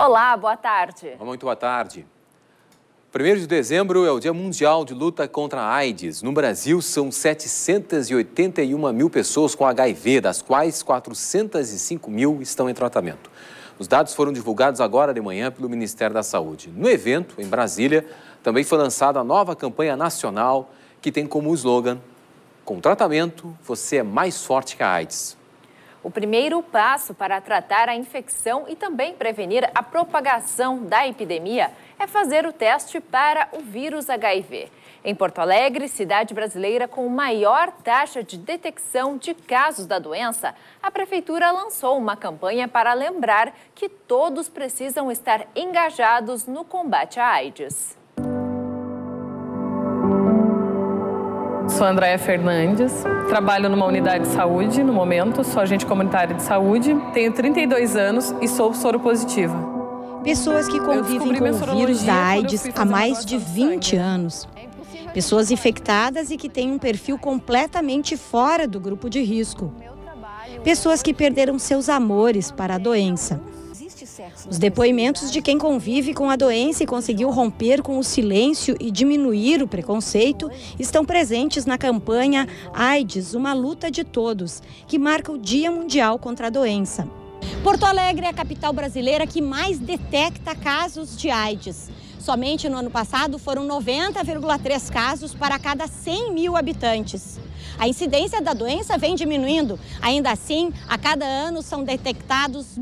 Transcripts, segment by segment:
Olá, boa tarde. Muito boa tarde. 1º de dezembro é o Dia Mundial de Luta contra a AIDS. No Brasil, são 781 mil pessoas com HIV, das quais 405 mil estão em tratamento. Os dados foram divulgados agora de manhã pelo Ministério da Saúde. No evento, em Brasília, também foi lançada a nova campanha nacional que tem como slogan: com tratamento, você é mais forte que a AIDS. O primeiro passo para tratar a infecção e também prevenir a propagação da epidemia é fazer o teste para o vírus HIV. Em Porto Alegre, cidade brasileira com maior taxa de detecção de casos da doença, a Prefeitura lançou uma campanha para lembrar que todos precisam estar engajados no combate à AIDS. Sou Andréia Fernandes, trabalho numa unidade de saúde no momento, sou agente comunitária de saúde, tenho 32 anos e sou soropositiva. Pessoas que convivem com o vírus da AIDS há mais de 20 anos. Pessoas infectadas e que têm um perfil completamente fora do grupo de risco. Pessoas que perderam seus amores para a doença. Os depoimentos de quem convive com a doença e conseguiu romper com o silêncio e diminuir o preconceito estão presentes na campanha AIDS, uma luta de todos, que marca o Dia Mundial contra a doença. Porto Alegre é a capital brasileira que mais detecta casos de AIDS. Somente no ano passado foram 90,3 casos para cada 100 mil habitantes. A incidência da doença vem diminuindo. Ainda assim, a cada ano são detectados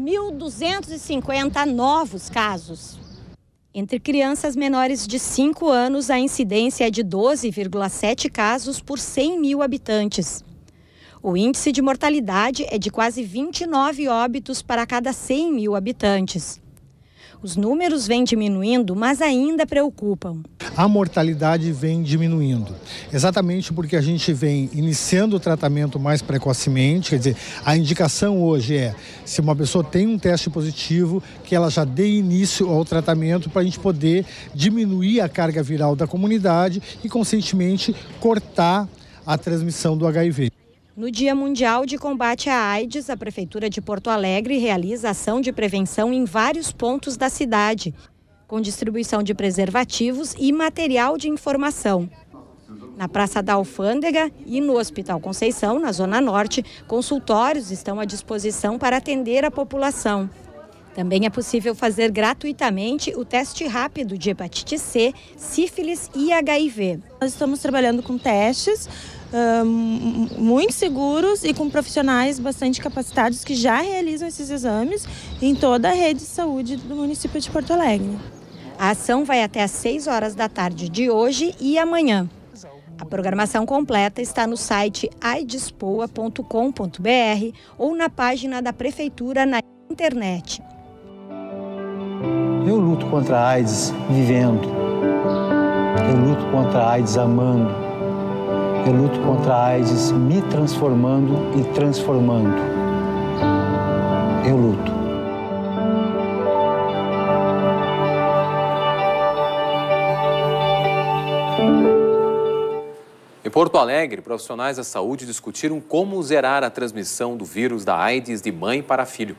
1.250 novos casos. Entre crianças menores de 5 anos, a incidência é de 12,7 casos por 100 mil habitantes. O índice de mortalidade é de quase 29 óbitos para cada 100 mil habitantes. Os números vêm diminuindo, mas ainda preocupam. A mortalidade vem diminuindo, exatamente porque a gente vem iniciando o tratamento mais precocemente. Quer dizer, a indicação hoje é, se uma pessoa tem um teste positivo, que ela já dê início ao tratamento para a gente poder diminuir a carga viral da comunidade e, consequentemente, cortar a transmissão do HIV. No Dia Mundial de Combate à AIDS, a Prefeitura de Porto Alegre realiza ação de prevenção em vários pontos da cidade, com distribuição de preservativos e material de informação. Na Praça da Alfândega e no Hospital Conceição, na Zona Norte, consultórios estão à disposição para atender a população. Também é possível fazer gratuitamente o teste rápido de hepatite C, sífilis e HIV. Nós estamos trabalhando com testes muito seguros e com profissionais bastante capacitados que já realizam esses exames em toda a rede de saúde do município de Porto Alegre. A ação vai até às 6 horas da tarde de hoje e amanhã. A programação completa está no site aidespoa.com.br ou na página da Prefeitura na internet. Eu luto contra a AIDS vivendo. Eu luto contra a AIDS amando. Eu luto contra a AIDS me transformando e transformando. Eu luto. Em Porto Alegre, profissionais da saúde discutiram como zerar a transmissão do vírus da AIDS de mãe para filho.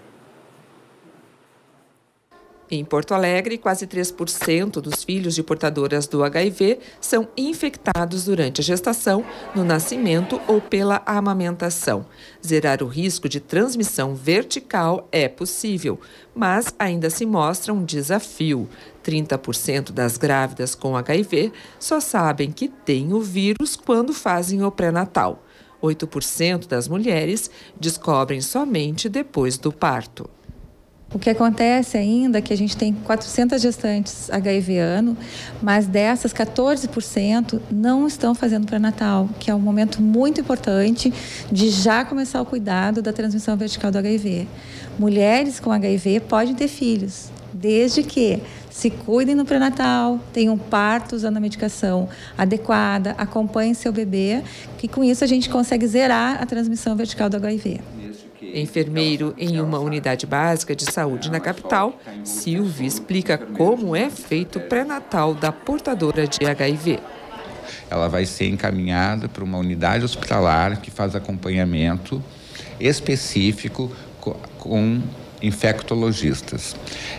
Em Porto Alegre, quase 3% dos filhos de portadoras do HIV são infectados durante a gestação, no nascimento ou pela amamentação. Zerar o risco de transmissão vertical é possível, mas ainda se mostra um desafio. 30% das grávidas com HIV só sabem que têm o vírus quando fazem o pré-natal. 8% das mulheres descobrem somente depois do parto. O que acontece ainda é que a gente tem 400 gestantes HIV ano, mas dessas 14% não estão fazendo pré-natal, que é um momento muito importante de já começar o cuidado da transmissão vertical do HIV. Mulheres com HIV podem ter filhos, desde que se cuidem no pré-natal, tenham parto usando a medicação adequada, acompanhem seu bebê, que com isso a gente consegue zerar a transmissão vertical do HIV. Enfermeiro em uma unidade básica de saúde na capital, Silvia explica como é feito o pré-natal da portadora de HIV. Ela vai ser encaminhada para uma unidade hospitalar que faz acompanhamento específico com infectologistas.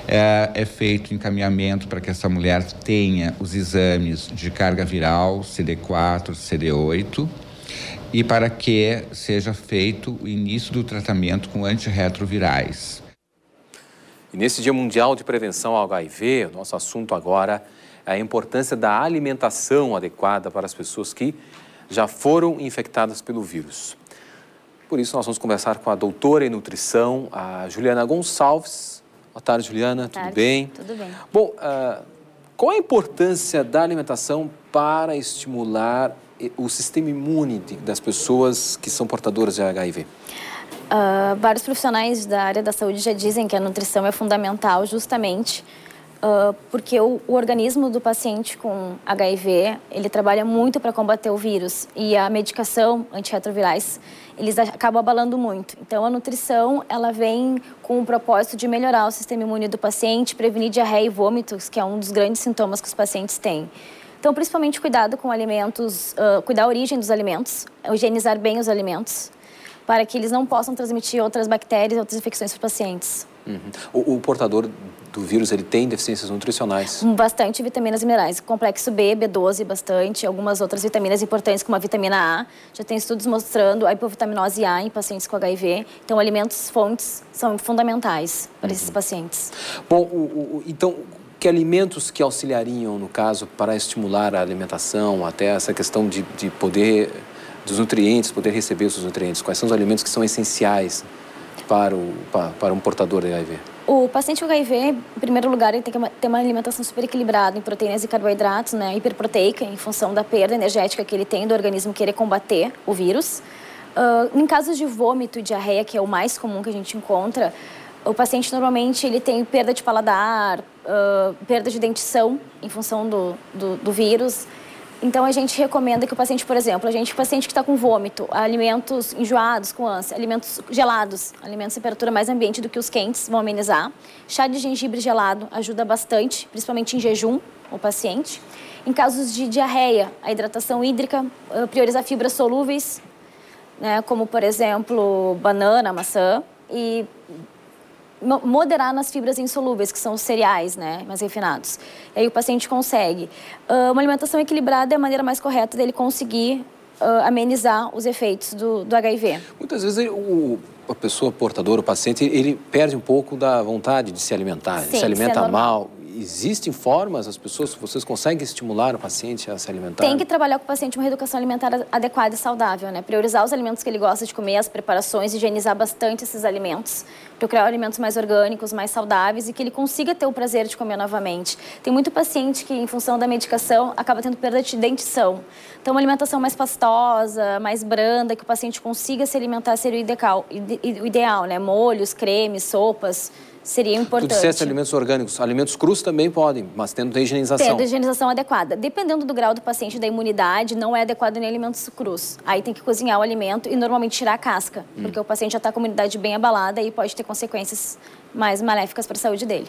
É feito encaminhamento para que essa mulher tenha os exames de carga viral, CD4, CD8, e para que seja feito o início do tratamento com antirretrovirais. E nesse Dia Mundial de Prevenção ao HIV, o nosso assunto agora é a importância da alimentação adequada para as pessoas que já foram infectadas pelo vírus. Por isso, nós vamos conversar com a doutora em nutrição, a Juliana Gonçalves. Boa tarde, Juliana. Boa tarde. Tudo bem? Tudo bem. Bom, qual a importância da alimentação para estimular o sistema imune das pessoas que são portadoras de HIV? Vários profissionais da área da saúde já dizem que a nutrição é fundamental justamente porque o organismo do paciente com HIV, ele trabalha muito para combater o vírus e a medicação antirretrovirais, eles acabam abalando muito. Então, a nutrição, ela vem com o propósito de melhorar o sistema imune do paciente, prevenir diarreia e vômitos, que é um dos grandes sintomas que os pacientes têm. Então, principalmente cuidado com alimentos, cuidar da origem dos alimentos, higienizar bem os alimentos, para que eles não possam transmitir outras bactérias e outras infecções para os pacientes. O portador do vírus, ele tem deficiências nutricionais? Bastante vitaminas e minerais. Complexo B, B12, bastante. Algumas outras vitaminas importantes, como a vitamina A. Já tem estudos mostrando a hipovitaminose A em pacientes com HIV. Então, alimentos fontes são fundamentais para esses pacientes. Bom, então, que alimentos que auxiliariam, no caso, para estimular a alimentação, até essa questão de poder, dos nutrientes, poder receber os nutrientes? Quais são os alimentos que são essenciais para um portador de HIV? O paciente com HIV, em primeiro lugar, ele tem que ter uma alimentação super equilibrada em proteínas e carboidratos, né, hiperproteica, em função da perda energética que ele tem do organismo querer combater o vírus. Em casos de vômito e diarreia, que é o mais comum que a gente encontra, o paciente normalmente ele tem perda de paladar, perda de dentição em função do vírus. Então, a gente recomenda que o paciente, por exemplo, o paciente que está com vômito, alimentos enjoados, com ânsia, alimentos gelados, alimentos de temperatura mais ambiente do que os quentes, vão amenizar. Chá de gengibre gelado ajuda bastante, principalmente em jejum, o paciente. Em casos de diarreia, a hidratação hídrica, priorizar fibras solúveis, né, como, por exemplo, banana, maçã, e moderar nas fibras insolúveis, que são os cereais, né, mais refinados. E aí o paciente consegue. Uma alimentação equilibrada é a maneira mais correta dele conseguir amenizar os efeitos do HIV. Muitas vezes a pessoa portadora, o paciente, ele perde um pouco da vontade de se alimentar, Sim, se alimenta mal. Existem formas, vocês conseguem estimular o paciente a se alimentar? Tem que trabalhar com o paciente uma reeducação alimentar adequada e saudável, né? Priorizar os alimentos que ele gosta de comer, as preparações, higienizar bastante esses alimentos, procurar alimentos mais orgânicos, mais saudáveis e que ele consiga ter o prazer de comer novamente. Tem muito paciente que, em função da medicação, acaba tendo perda de dentição. Então, uma alimentação mais pastosa, mais branda, que o paciente consiga se alimentar seria o ideal, né? Molhos, cremes, sopas. Seria importante. Tu disseste alimentos orgânicos. Alimentos crus também podem, mas tendo higienização. Tendo higienização adequada. Dependendo do grau do paciente da imunidade, não é adequado nem alimentos crus. Aí tem que cozinhar o alimento e normalmente tirar a casca, porque o paciente já está com a imunidade bem abalada e pode ter consequências mais maléficas para a saúde dele.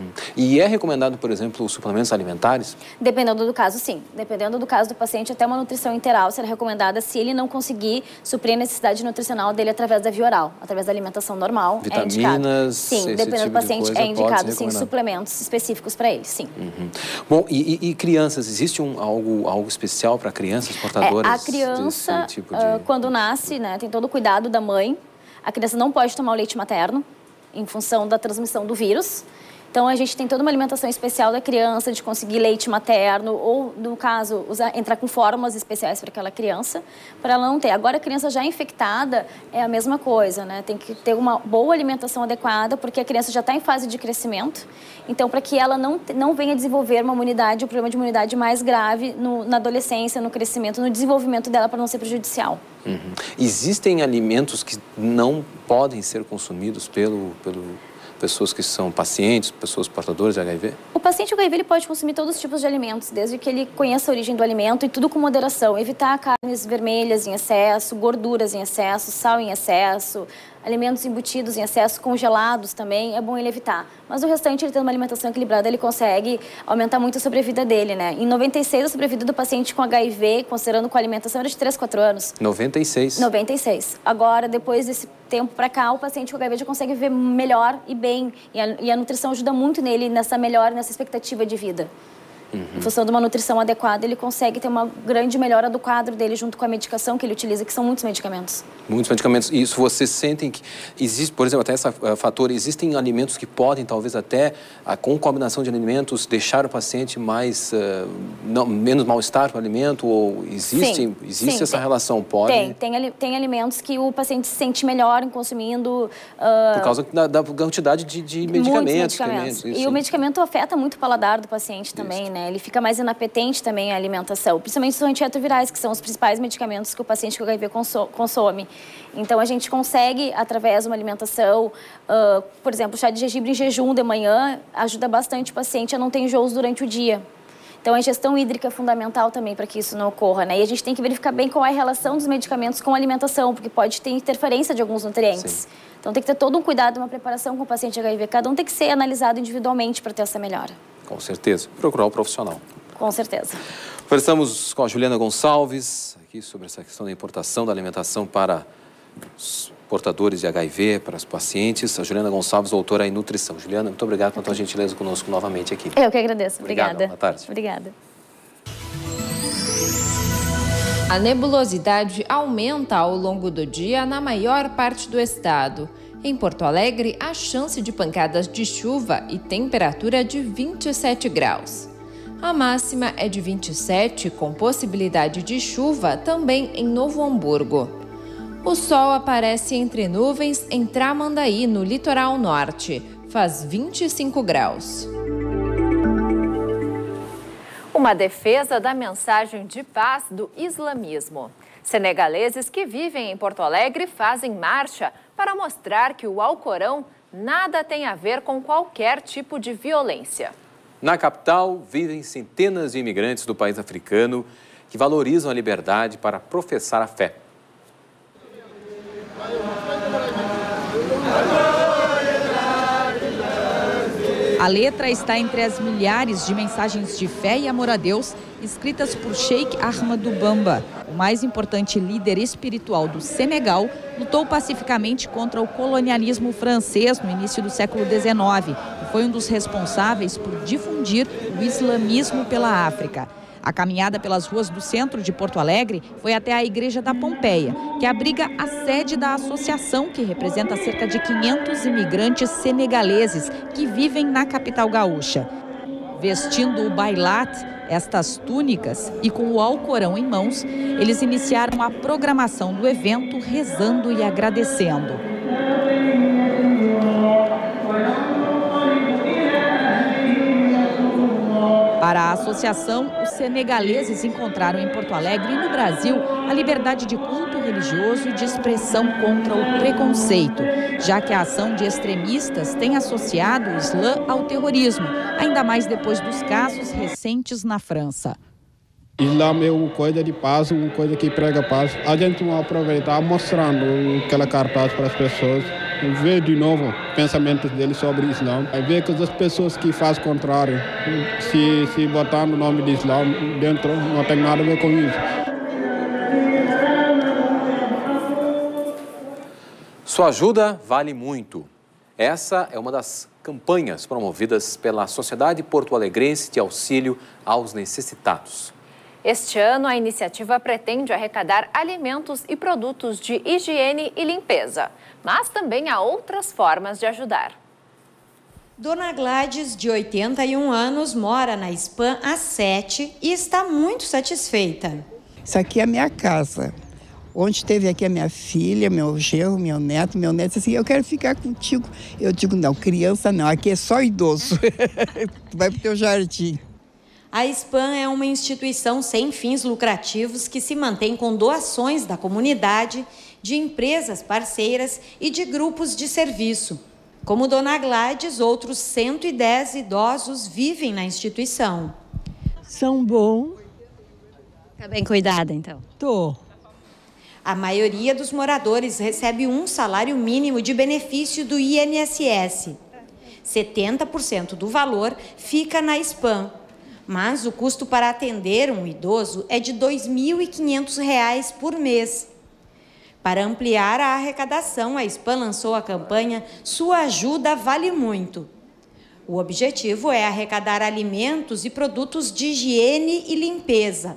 E é recomendado, por exemplo, os suplementos alimentares? Dependendo do caso, sim. Dependendo do caso do paciente, até uma nutrição interal será recomendada se ele não conseguir suprir a necessidade nutricional dele através da via oral, através da alimentação normal. Vitaminas, sim, dependendo do paciente, é indicado sim suplementos específicos para ele, sim. Bom, e crianças, existe algo especial para crianças portadoras? A criança, quando nasce, né, tem todo o cuidado da mãe. A criança não pode tomar o leite materno, em função da transmissão do vírus. Então, a gente tem toda uma alimentação especial da criança, de conseguir leite materno, ou, no caso, entrar com fórmulas especiais para aquela criança, para ela não ter. Agora, a criança já infectada é a mesma coisa, né? Tem que ter uma boa alimentação adequada, porque a criança já está em fase de crescimento. Então, para que ela não venha desenvolver uma imunidade, um problema de imunidade mais grave na adolescência, no crescimento, no desenvolvimento dela, para não ser prejudicial. Existem alimentos que não podem ser consumidos pelo pessoas que são pacientes, pessoas portadoras de HIV? O paciente HIV ele pode consumir todos os tipos de alimentos, desde que ele conheça a origem do alimento e tudo com moderação. Evitar carnes vermelhas em excesso, gorduras em excesso, sal em excesso, alimentos embutidos em excesso, congelados também, é bom ele evitar. Mas o restante, ele tendo uma alimentação equilibrada, ele consegue aumentar muito a sobrevida dele, né? Em 96, a sobrevida do paciente com HIV, considerando com a alimentação, era de 3, 4 anos. 96? 96. Agora, depois desse tempo para cá, o paciente com HIV já consegue viver melhor e bem. E a nutrição ajuda muito nele nessa melhora, nessa expectativa de vida. Em função de uma nutrição adequada, ele consegue ter uma grande melhora do quadro dele junto com a medicação que ele utiliza, que são muitos medicamentos. Muitos medicamentos. E isso vocês sentem que existe, por exemplo, até esse fator, existem alimentos que podem, talvez até, com combinação de alimentos, deixar o paciente mais, menos mal-estar com o alimento? Ou existe essa relação? Pode? Tem alimentos que o paciente se sente melhor em consumindo. Por causa da quantidade de medicamentos. E o medicamento afeta muito o paladar do paciente também, né? Ele fica mais inapetente também à alimentação, principalmente os antirretrovirais, que são os principais medicamentos que o paciente com HIV consome. Então, a gente consegue, através de uma alimentação, por exemplo, chá de gengibre em jejum de manhã, ajuda bastante o paciente a não ter enjoos durante o dia. Então, a ingestão hídrica é fundamental também para que isso não ocorra, né? E a gente tem que verificar bem qual é a relação dos medicamentos com a alimentação, porque pode ter interferência de alguns nutrientes. Sim. Então, tem que ter todo um cuidado, uma preparação com o paciente HIV. Cada um tem que ser analisado individualmente para ter essa melhora. Com certeza. Procurar o profissional. Com certeza. Conversamos com a Juliana Gonçalves aqui sobre essa questão da importação da alimentação para os portadores de HIV, para os pacientes. A Juliana Gonçalves, doutora em nutrição. Juliana, muito obrigado pela tua gentileza conosco novamente aqui. Eu que agradeço. Obrigada. Boa tarde. Obrigada. A nebulosidade aumenta ao longo do dia na maior parte do estado. Em Porto Alegre, há chance de pancadas de chuva e temperatura de 27 graus. A máxima é de 27, com possibilidade de chuva também em Novo Hamburgo. O sol aparece entre nuvens em Tramandaí, no litoral norte. Faz 25 graus. Uma defesa da mensagem de paz do islamismo. Senegaleses que vivem em Porto Alegre fazem marcha para mostrar que o Alcorão nada tem a ver com qualquer tipo de violência. Na capital, vivem centenas de imigrantes do país africano que valorizam a liberdade para professar a fé. A letra está entre as milhares de mensagens de fé e amor a Deus escritas por Sheikh Ahmadou Bamba. O mais importante líder espiritual do Senegal lutou pacificamente contra o colonialismo francês no início do século XIX e foi um dos responsáveis por difundir o islamismo pela África. A caminhada pelas ruas do centro de Porto Alegre foi até a Igreja da Pompeia, que abriga a sede da associação que representa cerca de 500 imigrantes senegaleses que vivem na capital gaúcha. Vestindo o bailat, estas túnicas e com o Alcorão em mãos, eles iniciaram a programação do evento rezando e agradecendo. Para a associação, os senegaleses encontraram em Porto Alegre e no Brasil a liberdade de culto religioso e de expressão contra o preconceito, já que a ação de extremistas tem associado o Islã ao terrorismo, ainda mais depois dos casos recentes na França. Islã é uma coisa de paz, uma coisa que prega paz. A gente vai aproveitar mostrando aquela cartaz para as pessoas, ver de novo pensamentos deles sobre o Islã. Ver que as pessoas que fazem o contrário, se botar no nome de Islã dentro, não tem nada a ver com isso. Sua ajuda vale muito. Essa é uma das campanhas promovidas pela Sociedade Porto-Alegrense de Auxílio aos Necessitados. Este ano, a iniciativa pretende arrecadar alimentos e produtos de higiene e limpeza, mas também há outras formas de ajudar. Dona Gladys, de 81 anos, mora na SPAM há 7 e está muito satisfeita. Isso aqui é a minha casa. Onde teve aqui a minha filha, meu genro, meu neto disse assim, eu quero ficar contigo. Eu digo, não, criança não, aqui é só idoso. Tu vai pro teu jardim. A SPAM é uma instituição sem fins lucrativos que se mantém com doações da comunidade, de empresas parceiras e de grupos de serviço. Como Dona Gladys, outros 110 idosos vivem na instituição. São bons. Tá bem cuidada, então? Tô. A maioria dos moradores recebe um salário mínimo de benefício do INSS. 70% do valor fica na SPAM, mas o custo para atender um idoso é de R$ 2.500 por mês. Para ampliar a arrecadação, a SPAM lançou a campanha Sua Ajuda Vale Muito. O objetivo é arrecadar alimentos e produtos de higiene e limpeza.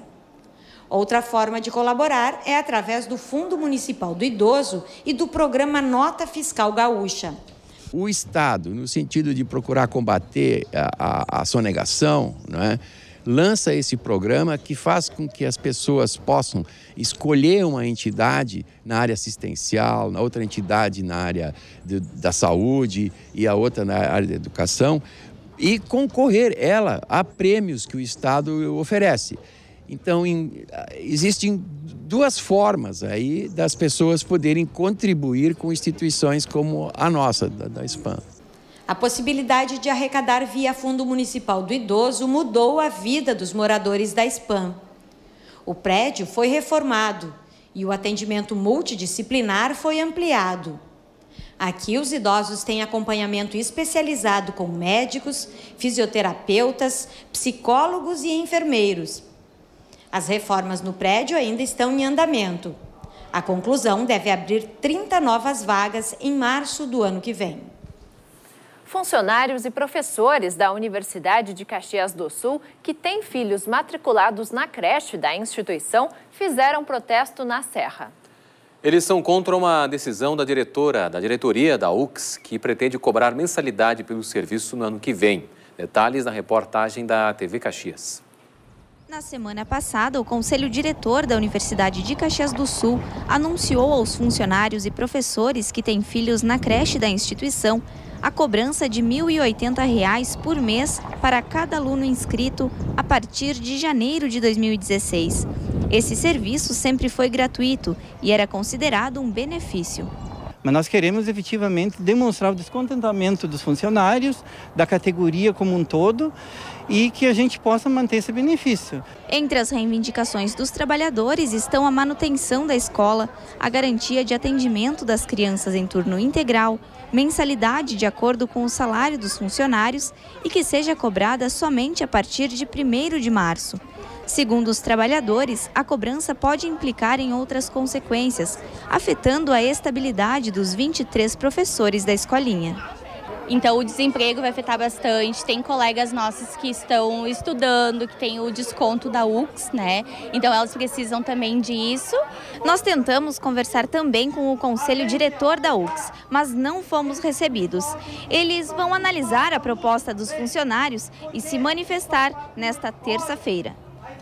Outra forma de colaborar é através do Fundo Municipal do Idoso e do Programa Nota Fiscal Gaúcha. O Estado, no sentido de procurar combater a sonegação, não é? Lança esse programa que faz com que as pessoas possam escolher uma entidade na área assistencial, na outra entidade na área da saúde e a outra na área da educação e concorrer ela a prêmios que o Estado oferece. Então, existem duas formas aí das pessoas poderem contribuir com instituições como a nossa, da SPAM. A possibilidade de arrecadar via Fundo Municipal do Idoso mudou a vida dos moradores da SPAM. O prédio foi reformado e o atendimento multidisciplinar foi ampliado. Aqui, os idosos têm acompanhamento especializado com médicos, fisioterapeutas, psicólogos e enfermeiros. As reformas no prédio ainda estão em andamento. A conclusão deve abrir 30 novas vagas em março do ano que vem. Funcionários e professores da Universidade de Caxias do Sul, que têm filhos matriculados na creche da instituição, fizeram protesto na Serra. Eles são contra uma decisão da diretoria da UCS, que pretende cobrar mensalidade pelo serviço no ano que vem. Detalhes na reportagem da TV Caxias. Na semana passada, o Conselho Diretor da Universidade de Caxias do Sul anunciou aos funcionários e professores que têm filhos na creche da instituição a cobrança de R$ 1.080 por mês para cada aluno inscrito a partir de janeiro de 2016. Esse serviço sempre foi gratuito e era considerado um benefício. Mas nós queremos efetivamente demonstrar o descontentamento dos funcionários, da categoria como um todo, e que a gente possa manter esse benefício. Entre as reivindicações dos trabalhadores estão a manutenção da escola, a garantia de atendimento das crianças em turno integral, mensalidade de acordo com o salário dos funcionários e que seja cobrada somente a partir de 1º de março. Segundo os trabalhadores, a cobrança pode implicar em outras consequências, afetando a estabilidade dos 23 professores da escolinha. Então, o desemprego vai afetar bastante. Tem colegas nossos que estão estudando, que tem o desconto da UCS, né? Então, elas precisam também disso. Nós tentamos conversar também com o conselho diretor da UCS, mas não fomos recebidos. Eles vão analisar a proposta dos funcionários e se manifestar nesta terça-feira.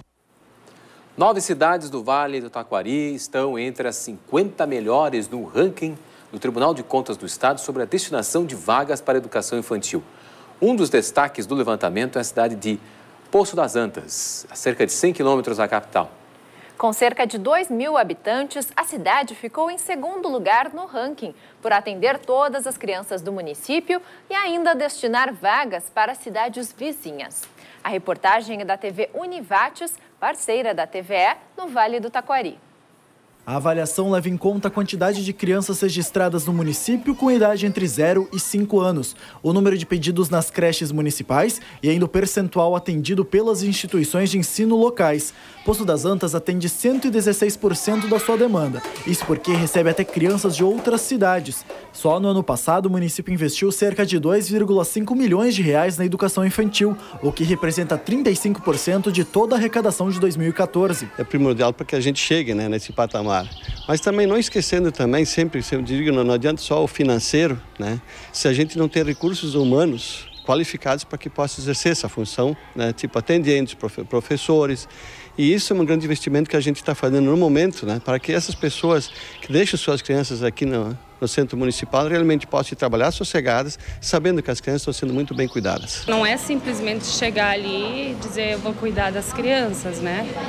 9 cidades do Vale do Taquari estão entre as 50 melhores no ranking do Tribunal de Contas do Estado sobre a destinação de vagas para a educação infantil. Um dos destaques do levantamento é a cidade de Poço das Antas, a cerca de 100 quilômetros da capital. Com cerca de 2.000 habitantes, a cidade ficou em segundo lugar no ranking, por atender todas as crianças do município e ainda destinar vagas para cidades vizinhas. A reportagem é da TV Univates, parceira da TVE, no Vale do Taquari. A avaliação leva em conta a quantidade de crianças registradas no município com idade entre 0 e 5 anos, o número de pedidos nas creches municipais e ainda o percentual atendido pelas instituições de ensino locais. Poço das Antas atende 116% da sua demanda, isso porque recebe até crianças de outras cidades. Só no ano passado, o município investiu cerca de 2,5 milhões de reais na educação infantil, o que representa 35% de toda a arrecadação de 2014. É primordial para que a gente chegue, nesse patamar. Mas também não esquecendo também, sempre digo, não adianta só o financeiro, se a gente não tem recursos humanos qualificados para que possa exercer essa função, tipo atendentes, professores. E isso é um grande investimento que a gente está fazendo no momento, para que essas pessoas que deixam suas crianças aqui no centro municipal realmente possam trabalhar sossegadas, sabendo que as crianças estão sendo muito bem cuidadas. Não é simplesmente chegar ali e dizer eu vou cuidar das crianças,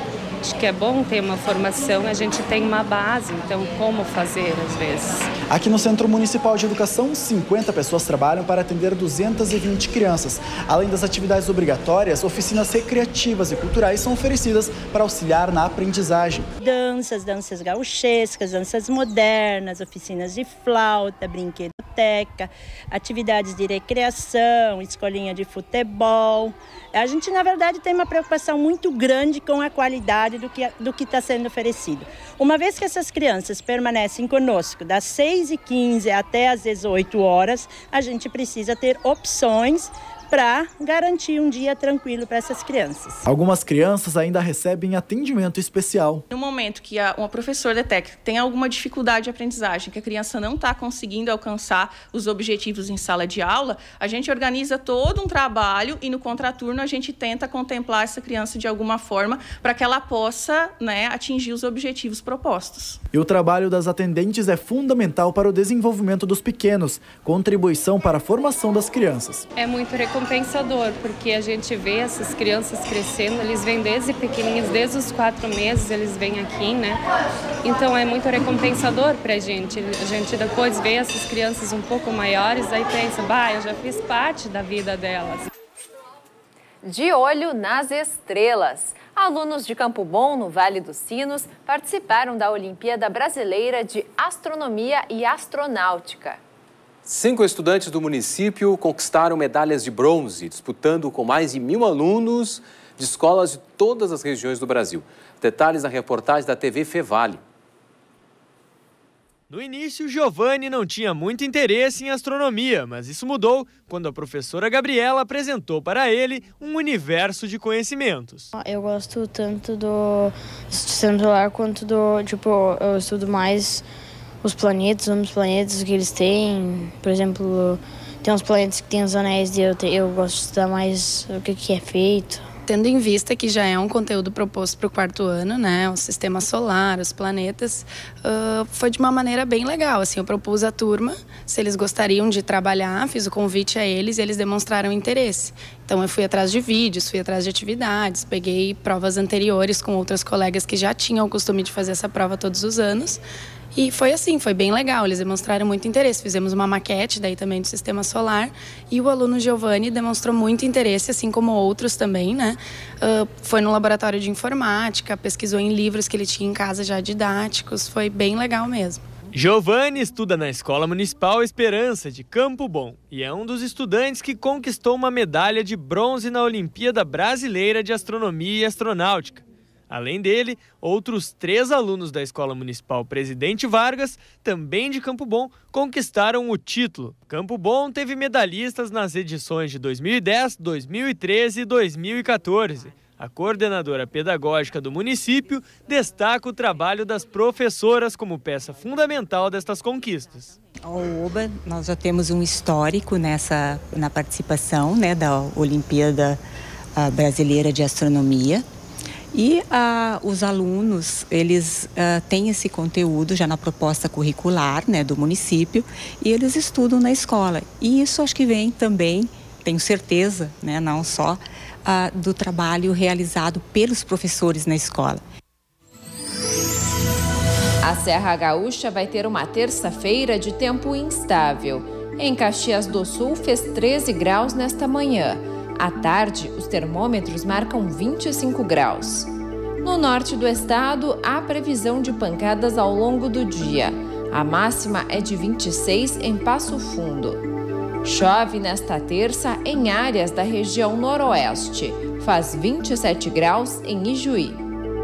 acho que é bom ter uma formação, a gente tem uma base, então como fazer às vezes. Aqui no Centro Municipal de Educação, 50 pessoas trabalham para atender 220 crianças. Além das atividades obrigatórias, oficinas recreativas e culturais são oferecidas para auxiliar na aprendizagem. Danças gauchescas, danças modernas, oficinas de flauta, brinquedoteca, atividades de recreação, escolinha de futebol. A gente, na verdade, tem uma preocupação muito grande com a qualidade do que está sendo oferecido. Uma vez que essas crianças permanecem conosco das 6h15 até as 18 horas, a gente precisa ter opções para garantir um dia tranquilo para essas crianças. Algumas crianças ainda recebem atendimento especial. No momento que uma professora detecta que tem alguma dificuldade de aprendizagem, que a criança não está conseguindo alcançar os objetivos em sala de aula, a gente organiza todo um trabalho e no contraturno a gente tenta contemplar essa criança de alguma forma para que ela possa, atingir os objetivos propostos. E o trabalho das atendentes é fundamental para o desenvolvimento dos pequenos, contribuição para a formação das crianças. É muito recompensador, porque a gente vê essas crianças crescendo, eles vêm desde pequenininhos, desde os 4 meses eles vêm aqui, Então é muito recompensador pra gente. A gente depois vê essas crianças um pouco maiores, aí pensa, eu já fiz parte da vida delas. De olho nas estrelas. Alunos de Campo Bom, no Vale dos Sinos, participaram da Olimpíada Brasileira de Astronomia e Astronáutica. 5 estudantes do município conquistaram medalhas de bronze, disputando com mais de 1.000 alunos de escolas de todas as regiões do Brasil. Detalhes na reportagem da TV Fevale. No início, Giovanni não tinha muito interesse em astronomia, mas isso mudou quando a professora Gabriela apresentou para ele um universo de conhecimentos. Eu gosto tanto do sistema solar quanto eu estudo mais os planetas, que eles têm. Por exemplo, tem uns planetas que têm os anéis e eu gosto de estudar mais o que é feito. Tendo em vista que já é um conteúdo proposto para o 4º ano, o sistema solar, os planetas, foi de uma maneira bem legal. Assim, eu propus à turma se eles gostariam de trabalhar, fiz o convite a eles e eles demonstraram interesse. Então eu fui atrás de vídeos, fui atrás de atividades, peguei provas anteriores com outras colegas que já tinham o costume de fazer essa prova todos os anos. E foi assim, foi bem legal, eles demonstraram muito interesse. Fizemos uma maquete daí também do sistema solar e o aluno Giovanni demonstrou muito interesse, assim como outros também, foi no laboratório de informática, pesquisou em livros que ele tinha em casa já didáticos, foi bem legal mesmo. Giovanni estuda na Escola Municipal Esperança, de Campo Bom, e é um dos estudantes que conquistou uma medalha de bronze na Olimpíada Brasileira de Astronomia e Astronáutica. Além dele, outros 3 alunos da Escola Municipal Presidente Vargas, também de Campo Bom, conquistaram o título. Campo Bom teve medalhistas nas edições de 2010, 2013 e 2014. A coordenadora pedagógica do município destaca o trabalho das professoras como peça fundamental destas conquistas. Ao OBA, nós já temos um histórico na participação da Olimpíada Brasileira de Astronomia. E os alunos, eles têm esse conteúdo já na proposta curricular do município e eles estudam na escola. E isso acho que vem também, tenho certeza, não só do trabalho realizado pelos professores na escola. A Serra Gaúcha vai ter uma terça-feira de tempo instável. Em Caxias do Sul fez 13 graus nesta manhã. À tarde, os termômetros marcam 25 graus. No norte do estado, há previsão de pancadas ao longo do dia. A máxima é de 26 em Passo Fundo. Chove nesta terça em áreas da região noroeste. Faz 27 graus em Ijuí.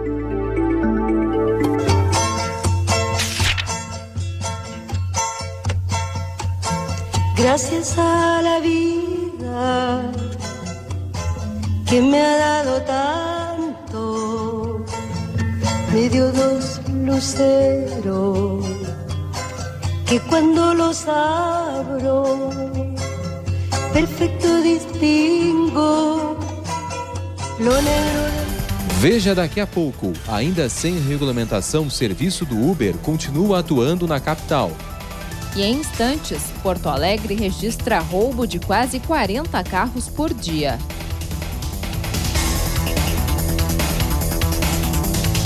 Gracias a la vida que me ha dado tanto, me dio 2 luceros que cuando los abro perfecto distingo lo negro. Veja daqui a pouco. Ainda sem regulamentação, o serviço do Uber continua atuando na capital. E em instantes, Porto Alegre registra roubo de quase 40 carros por dia.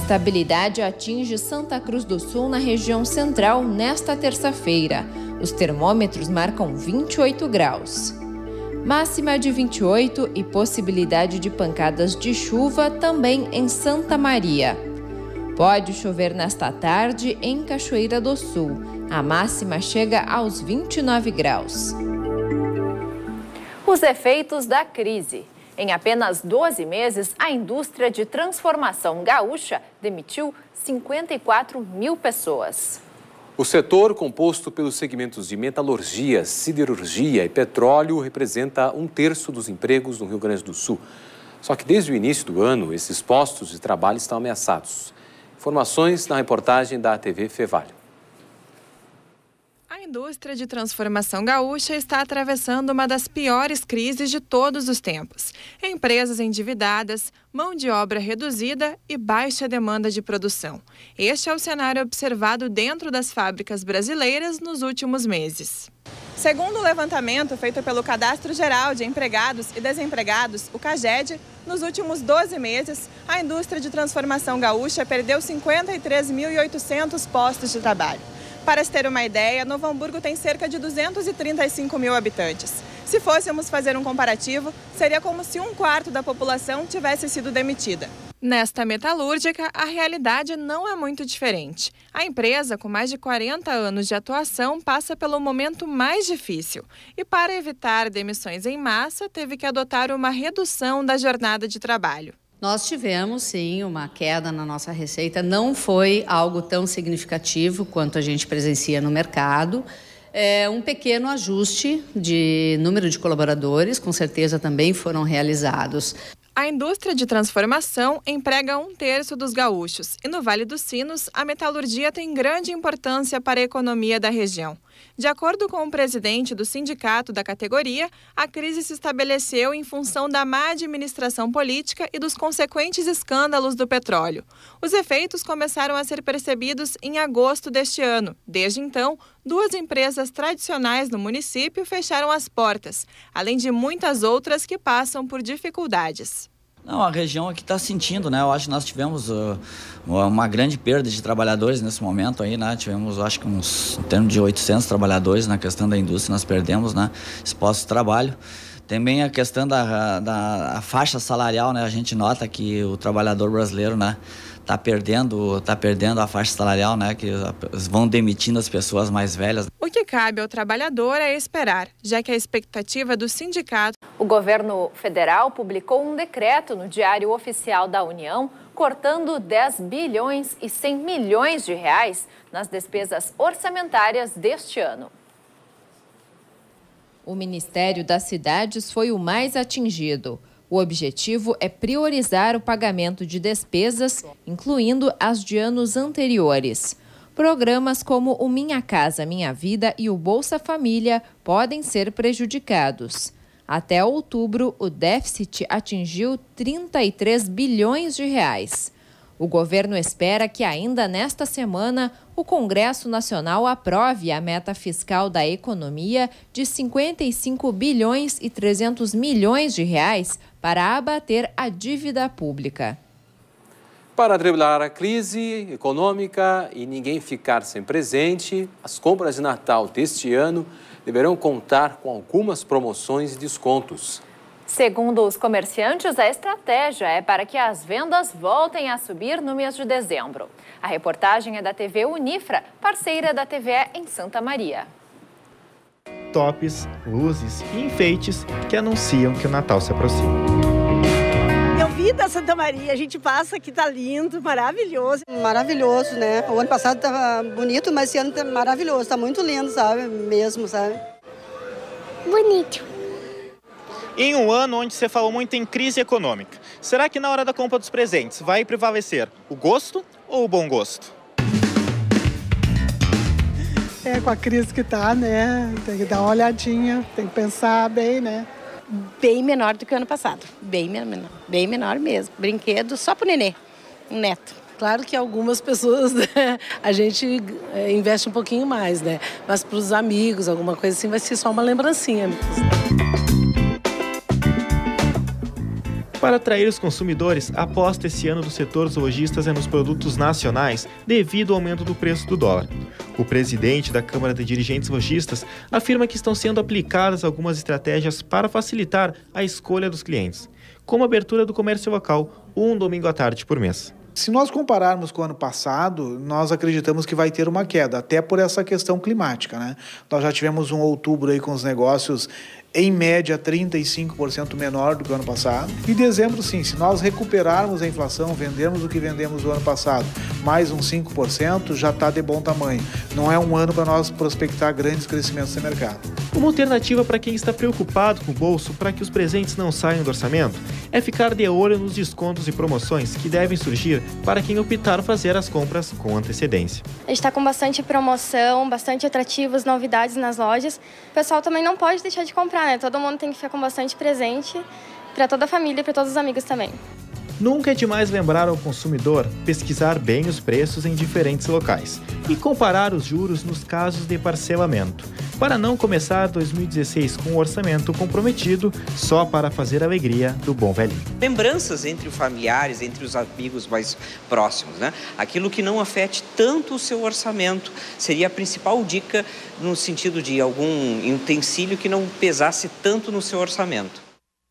Estabilidade atinge Santa Cruz do Sul na região central nesta terça-feira. Os termômetros marcam 28 graus. Máxima de 28 e possibilidade de pancadas de chuva também em Santa Maria. Pode chover nesta tarde em Cachoeira do Sul. A máxima chega aos 29 graus. Os efeitos da crise. Em apenas 12 meses, a indústria de transformação gaúcha demitiu 54 mil pessoas. O setor, composto pelos segmentos de metalurgia, siderurgia e petróleo, representa 1/3 dos empregos no Rio Grande do Sul. Só que desde o início do ano, esses postos de trabalho estão ameaçados. Informações na reportagem da TV Fevalho. A indústria de transformação gaúcha está atravessando uma das piores crises de todos os tempos. Empresas endividadas, mão de obra reduzida e baixa demanda de produção. Este é o cenário observado dentro das fábricas brasileiras nos últimos meses. Segundo o levantamento feito pelo Cadastro Geral de Empregados e Desempregados, o CAGED, nos últimos 12 meses, a indústria de transformação gaúcha perdeu 53.800 postos de trabalho. Para se ter uma ideia, Novo Hamburgo tem cerca de 235 mil habitantes. Se fôssemos fazer um comparativo, seria como se 1/4 da população tivesse sido demitida. Nesta metalúrgica, a realidade não é muito diferente. A empresa, com mais de 40 anos de atuação, passa pelo momento mais difícil. E para evitar demissões em massa, teve que adotar uma redução da jornada de trabalho. Nós tivemos, sim, uma queda na nossa receita. Não foi algo tão significativo quanto a gente presencia no mercado. É um pequeno ajuste de número de colaboradores, com certeza também foram realizados. A indústria de transformação emprega 1/3 dos gaúchos e no Vale dos Sinos, a metalurgia tem grande importância para a economia da região. De acordo com o presidente do sindicato da categoria, a crise se estabeleceu em função da má administração política e dos consequentes escândalos do petróleo. Os efeitos começaram a ser percebidos em agosto deste ano. Desde então, 2 empresas tradicionais no município fecharam as portas, além de muitas outras que passam por dificuldades. Não, a região aqui está sentindo, né? Eu acho que nós tivemos uma grande perda de trabalhadores nesse momento aí, né? Tivemos, acho que em torno de 800 trabalhadores na questão da indústria, nós perdemos, né? Esse posto de trabalho. Também a questão da faixa salarial, né? A gente nota que o trabalhador brasileiro, né? Tá perdendo a faixa salarial, né? Que vão demitindo as pessoas mais velhas. O que cabe ao trabalhador é esperar, já que a expectativa do sindicato... O governo federal publicou um decreto no Diário Oficial da União, cortando 10 bilhões e 100 milhões de reais nas despesas orçamentárias deste ano. O Ministério das Cidades foi o mais atingido. O objetivo é priorizar o pagamento de despesas, incluindo as de anos anteriores. Programas como o Minha Casa Minha Vida e o Bolsa Família podem ser prejudicados. Até outubro, o déficit atingiu 33 bilhões de reais. O governo espera que ainda nesta semana o Congresso Nacional aprove a meta fiscal da economia de 55 bilhões e 300 milhões de reais para abater a dívida pública. Para driblar a crise econômica e ninguém ficar sem presente, as compras de Natal deste ano deverão contar com algumas promoções e descontos. Segundo os comerciantes, a estratégia é para que as vendas voltem a subir no mês de dezembro. A reportagem é da TV Unifra, parceira da TVE em Santa Maria. Tops, luzes e enfeites que anunciam que o Natal se aproxima. Eu vi da Santa Maria, a gente passa aqui, tá lindo, maravilhoso. Maravilhoso, né? O ano passado tava bonito, mas esse ano tá maravilhoso, tá muito lindo, sabe? Mesmo, sabe? Bonito. Em um ano onde você falou muito em crise econômica, será que na hora da compra dos presentes vai prevalecer o gosto ou o bom gosto? Com a crise que tá, né? Tem que dar uma olhadinha, tem que pensar bem, né? Bem menor do que o ano passado, bem menor mesmo. Brinquedo só pro nenê, um neto. Claro que algumas pessoas, né, a gente investe um pouquinho mais, né? Mas para os amigos, alguma coisa assim, vai ser só uma lembrancinha. Para atrair os consumidores, a aposta esse ano do setor dos lojistas é nos produtos nacionais, devido ao aumento do preço do dólar. O presidente da Câmara de Dirigentes Lojistas afirma que estão sendo aplicadas algumas estratégias para facilitar a escolha dos clientes, como a abertura do comércio local, um domingo à tarde por mês. Se nós compararmos com o ano passado, nós acreditamos que vai ter uma queda, até por essa questão climática, né? Nós já tivemos um outubro aí com os negócios em média 35% menor do que o ano passado. E dezembro, sim, se nós recuperarmos a inflação, vendermos o que vendemos no ano passado, mais uns 5%, já está de bom tamanho. Não é um ano para nós prospectar grandes crescimentos no mercado. Uma alternativa para quem está preocupado com o bolso para que os presentes não saiam do orçamento é ficar de olho nos descontos e promoções que devem surgir para quem optar fazer as compras com antecedência. A gente está com bastante promoção, bastante atrativos, novidades nas lojas. O pessoal também não pode deixar de comprar, né? Todo mundo tem que ficar com bastante presente para toda a família e para todos os amigos também. Nunca é demais lembrar ao consumidor pesquisar bem os preços em diferentes locais e comparar os juros nos casos de parcelamento, para não começar 2016 com um orçamento comprometido só para fazer a alegria do bom velhinho. Lembranças entre os familiares, entre os amigos mais próximos, né? Aquilo que não afete tanto o seu orçamento seria a principal dica no sentido de algum utensílio que não pesasse tanto no seu orçamento.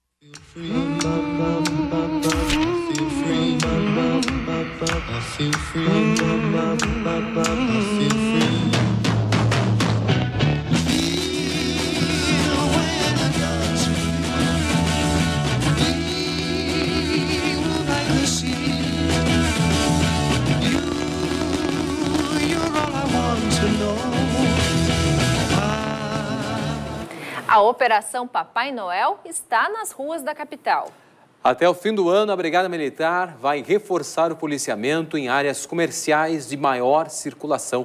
A Operação Papai Noel está nas ruas da capital. Até o fim do ano, a Brigada Militar vai reforçar o policiamento em áreas comerciais de maior circulação.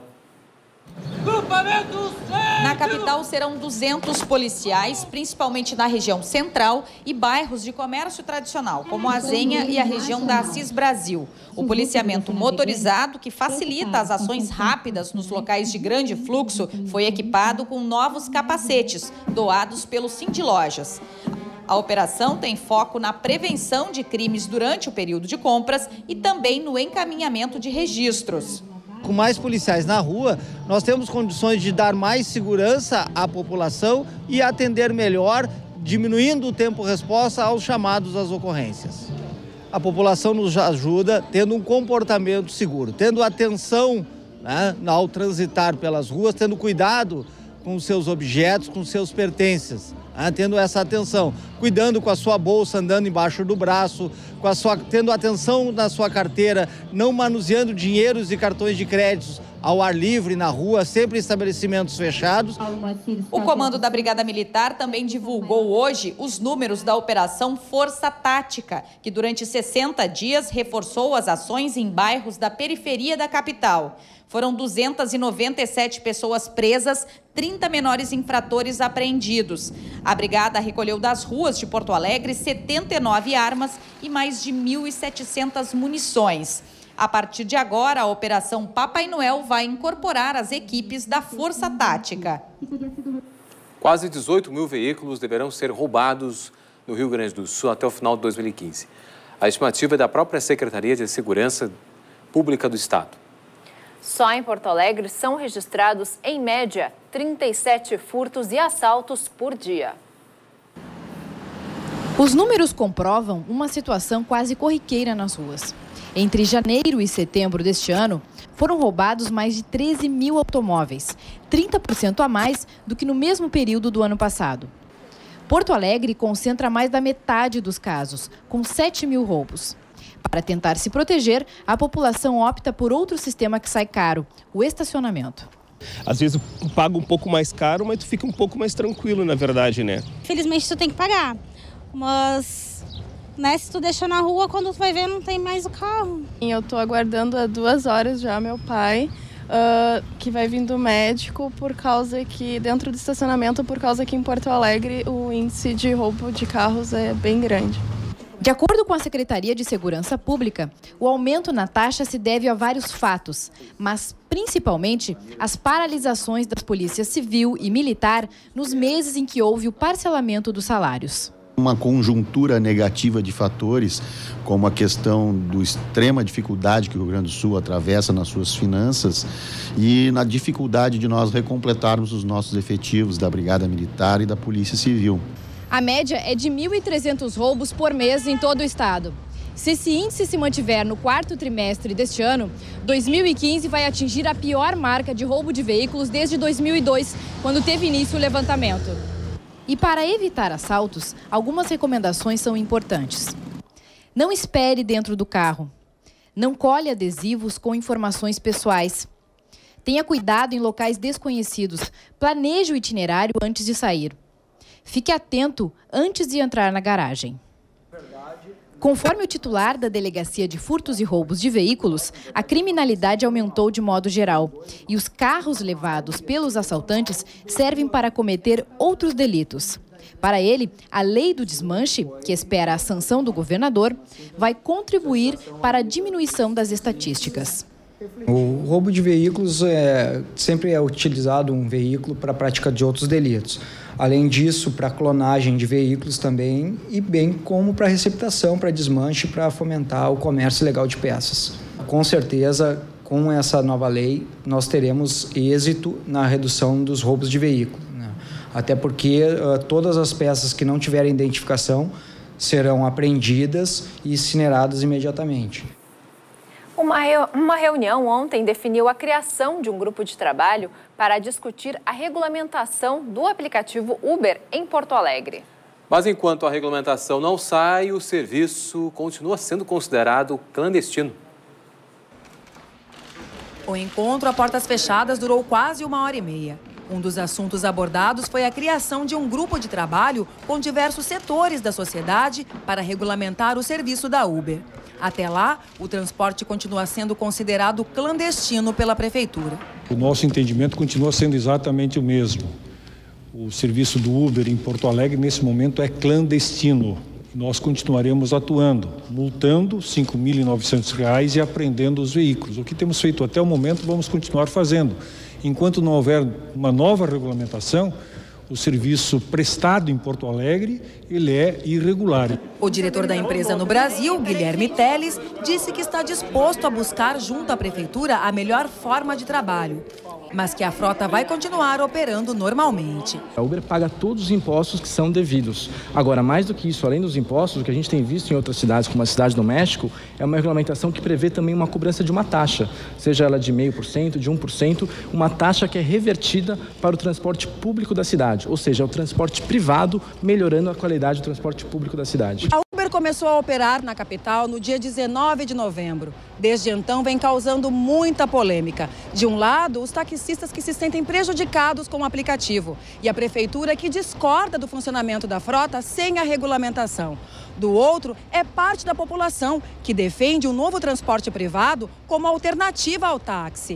Na capital serão 200 policiais, principalmente na região central e bairros de comércio tradicional, como a Zenha e a região da Assis Brasil. O policiamento motorizado, que facilita as ações rápidas nos locais de grande fluxo, foi equipado com novos capacetes, doados pelo Sindilojas. A operação tem foco na prevenção de crimes durante o período de compras e também no encaminhamento de registros. Com mais policiais na rua, nós temos condições de dar mais segurança à população e atender melhor, diminuindo o tempo-resposta aos chamados às ocorrências. A população nos ajuda tendo um comportamento seguro, tendo atenção, né, ao transitar pelas ruas, tendo cuidado com os seus objetos, com os seus pertences. Tendo essa atenção, cuidando com a sua bolsa, andando embaixo do braço, tendo atenção na sua carteira, não manuseando dinheiros e cartões de créditos ao ar livre, na rua, sempre em estabelecimentos fechados. O comando da Brigada Militar também divulgou hoje os números da Operação Força Tática, que durante 60 dias reforçou as ações em bairros da periferia da capital. Foram 297 pessoas presas, 30 menores infratores apreendidos. A brigada recolheu das ruas de Porto Alegre 79 armas e mais de 1.700 munições. A partir de agora, a Operação Papai Noel vai incorporar as equipes da Força Tática. Quase 18 mil veículos deverão ser roubados no Rio Grande do Sul até o final de 2015. A estimativa é da própria Secretaria de Segurança Pública do Estado. Só em Porto Alegre são registrados, em média, 37 furtos e assaltos por dia. Os números comprovam uma situação quase corriqueira nas ruas. Entre janeiro e setembro deste ano, foram roubados mais de 13 mil automóveis, 30% a mais do que no mesmo período do ano passado. Porto Alegre concentra mais da metade dos casos, com 7 mil roubos. Para tentar se proteger, a população opta por outro sistema que sai caro, o estacionamento. Às vezes paga um pouco mais caro, mas tu fica um pouco mais tranquilo, na verdade, né? Infelizmente tu tem que pagar, mas né, se tu deixar na rua, quando tu vai ver, não tem mais o carro. Eu tô aguardando há 2 horas já meu pai, que vai vir do médico por causa que, dentro do estacionamento, por causa que em Porto Alegre o índice de roubo de carros é bem grande. De acordo com a Secretaria de Segurança Pública, o aumento na taxa se deve a vários fatos, mas principalmente às paralisações das polícias civil e militar nos meses em que houve o parcelamento dos salários. Uma conjuntura negativa de fatores, como a questão da extrema dificuldade que o Rio Grande do Sul atravessa nas suas finanças e na dificuldade de nós recompletarmos os nossos efetivos da Brigada Militar e da Polícia Civil. A média é de 1.300 roubos por mês em todo o estado. Se esse índice se mantiver no quarto trimestre deste ano, 2015 vai atingir a pior marca de roubo de veículos desde 2002, quando teve início o levantamento. E para evitar assaltos, algumas recomendações são importantes. Não espere dentro do carro. Não colhe adesivos com informações pessoais. Tenha cuidado em locais desconhecidos. Planeje o itinerário antes de sair. Fique atento antes de entrar na garagem. Conforme o titular da Delegacia de Furtos e Roubos de Veículos, a criminalidade aumentou de modo geral e os carros levados pelos assaltantes servem para cometer outros delitos. Para ele, a lei do desmanche, que espera a sanção do governador, vai contribuir para a diminuição das estatísticas. O roubo de veículos sempre é utilizado um veículo para a prática de outros delitos. Além disso, para clonagem de veículos também, e bem como para receptação, para desmanche, para fomentar o comércio ilegal de peças. Com certeza, com essa nova lei, nós teremos êxito na redução dos roubos de veículo, né? Até porque todas as peças que não tiverem identificação serão apreendidas e incineradas imediatamente. Uma reunião ontem definiu a criação de um grupo de trabalho para discutir a regulamentação do aplicativo Uber em Porto Alegre. Mas enquanto a regulamentação não sai, o serviço continua sendo considerado clandestino. O encontro a portas fechadas durou quase 1h30. Um dos assuntos abordados foi a criação de um grupo de trabalho com diversos setores da sociedade para regulamentar o serviço da Uber. Até lá, o transporte continua sendo considerado clandestino pela Prefeitura. O nosso entendimento continua sendo exatamente o mesmo. O serviço do Uber em Porto Alegre, nesse momento, é clandestino. Nós continuaremos atuando, multando R$ 5.900 e apreendendo os veículos. O que temos feito até o momento, vamos continuar fazendo. Enquanto não houver uma nova regulamentação, o serviço prestado em Porto Alegre, ele é irregular. O diretor da empresa no Brasil, Guilherme Teles, disse que está disposto a buscar junto à Prefeitura a melhor forma de trabalho, mas que a frota vai continuar operando normalmente. A Uber paga todos os impostos que são devidos. Agora, mais do que isso, além dos impostos, o que a gente tem visto em outras cidades, como a cidade do México, é uma regulamentação que prevê também uma cobrança de uma taxa, seja ela de 0,5%, de 1%, uma taxa que é revertida para o transporte público da cidade, ou seja, o transporte privado, melhorando a qualidade do transporte público da cidade. A Uber começou a operar na capital no dia 19 de novembro. Desde então, vem causando muita polêmica. De um lado, os taxistas que se sentem prejudicados com o aplicativo e a prefeitura que discorda do funcionamento da frota sem a regulamentação. Do outro, é parte da população que defende um novo transporte privado como alternativa ao táxi.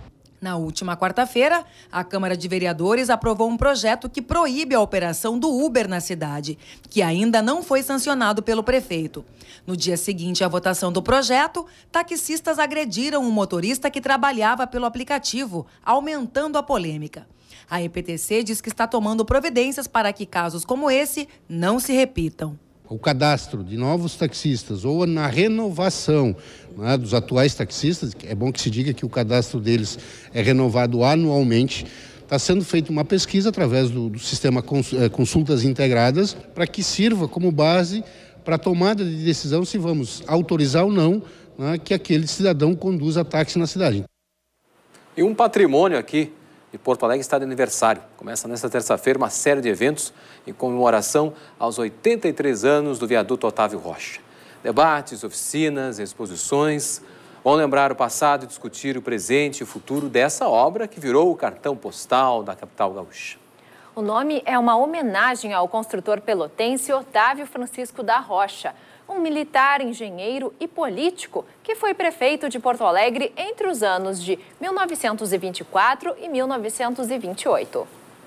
Na última quarta-feira, a Câmara de Vereadores aprovou um projeto que proíbe a operação do Uber na cidade, que ainda não foi sancionado pelo prefeito. No dia seguinte à votação do projeto, taxistas agrediram um motorista que trabalhava pelo aplicativo, aumentando a polêmica. A EPTC diz que está tomando providências para que casos como esse não se repitam. O cadastro de novos taxistas ou na renovação, né, dos atuais taxistas, é bom que se diga que o cadastro deles é renovado anualmente. Está sendo feita uma pesquisa através do sistema Consultas Integradas para que sirva como base para a tomada de decisão se vamos autorizar ou não, né, que aquele cidadão conduza táxi na cidade. E um patrimônio aqui de Porto Alegre está de aniversário. Começa nesta terça-feira uma série de eventos em comemoração aos 83 anos do viaduto Otávio Rocha. Debates, oficinas, exposições vão lembrar o passado e discutir o presente e o futuro dessa obra que virou o cartão postal da capital gaúcha. O nome é uma homenagem ao construtor pelotense Otávio Francisco da Rocha, um militar, engenheiro e político que foi prefeito de Porto Alegre entre os anos de 1924 e 1928.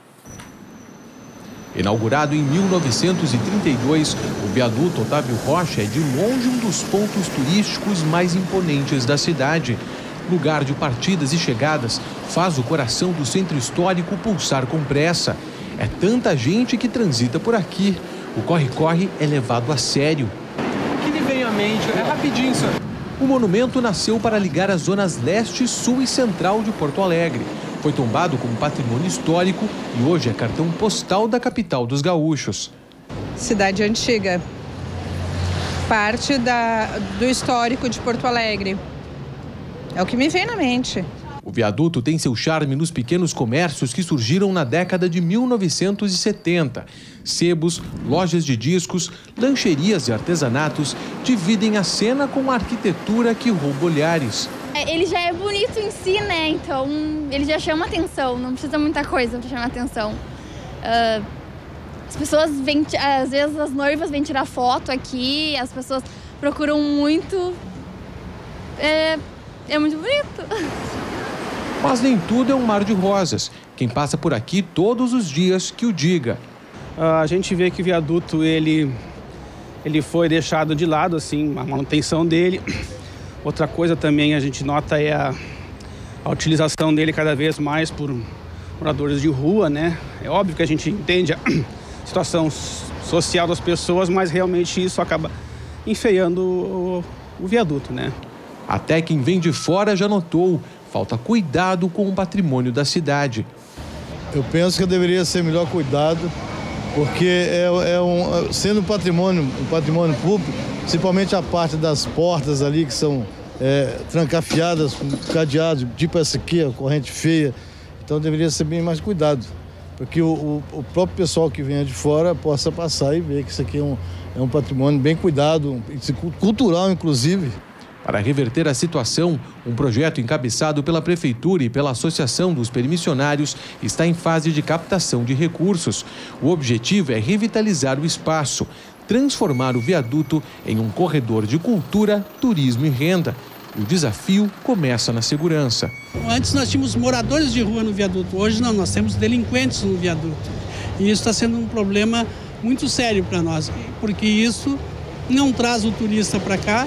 Inaugurado em 1932, o viaduto Otávio Rocha é de longe um dos pontos turísticos mais imponentes da cidade. Lugar de partidas e chegadas, faz o coração do centro histórico pulsar com pressa. É tanta gente que transita por aqui. o corre-corre é levado a sério. O que me vem à mente é rapidinho, senhor. O monumento nasceu para ligar as zonas leste, sul e central de Porto Alegre. Foi tombado como patrimônio histórico e hoje é cartão postal da capital dos gaúchos. Cidade antiga, parte do histórico de Porto Alegre. É o que me vem na mente. O viaduto tem seu charme nos pequenos comércios que surgiram na década de 1970. Sebos, lojas de discos, lancherias e artesanatos dividem a cena com a arquitetura que rouba olhares. Ele já é bonito em si, né? Então ele já chama atenção, não precisa muita coisa para chamar atenção. As pessoas vêm, às vezes as noivas vêm tirar foto aqui, as pessoas procuram muito. É muito bonito. Mas nem tudo é um mar de rosas. Quem passa por aqui todos os dias que o diga. A gente vê que o viaduto ele foi deixado de lado, assim, a manutenção dele. Outra coisa também a gente nota é a utilização dele cada vez mais por moradores de rua, né? É óbvio que a gente entende a situação social das pessoas, mas realmente isso acaba enfeiando o viaduto, né? Até quem vem de fora já notou. Falta cuidado com o patrimônio da cidade. Eu penso que deveria ser melhor cuidado, porque sendo um patrimônio público, principalmente a parte das portas ali que são trancafiadas com cadeados, tipo essa aqui, a corrente feia. Então deveria ser bem mais cuidado, para que o próprio pessoal que venha de fora possa passar e ver que isso aqui é um patrimônio bem cuidado, cultural inclusive. Para reverter a situação, um projeto encabeçado pela Prefeitura e pela Associação dos Permissionários está em fase de captação de recursos. O objetivo é revitalizar o espaço, transformar o viaduto em um corredor de cultura, turismo e renda. O desafio começa na segurança. Antes nós tínhamos moradores de rua no viaduto, hoje não, nós temos delinquentes no viaduto. E isso está sendo um problema muito sério para nós, porque isso não traz o turista para cá,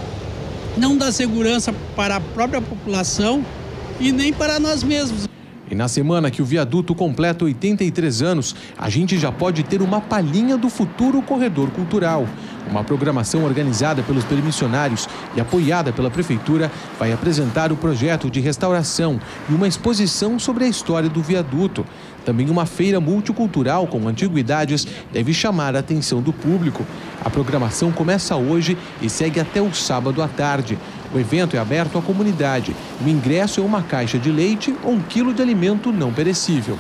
não dá segurança para a própria população e nem para nós mesmos. E na semana que o viaduto completa 83 anos, a gente já pode ter uma palhinha do futuro corredor cultural. Uma programação organizada pelos permissionários e apoiada pela Prefeitura vai apresentar o projeto de restauração e uma exposição sobre a história do viaduto. Também uma feira multicultural com antiguidades deve chamar a atenção do público. A programação começa hoje e segue até o sábado à tarde. O evento é aberto à comunidade. O ingresso é uma caixa de leite ou 1 quilo de alimento não perecível.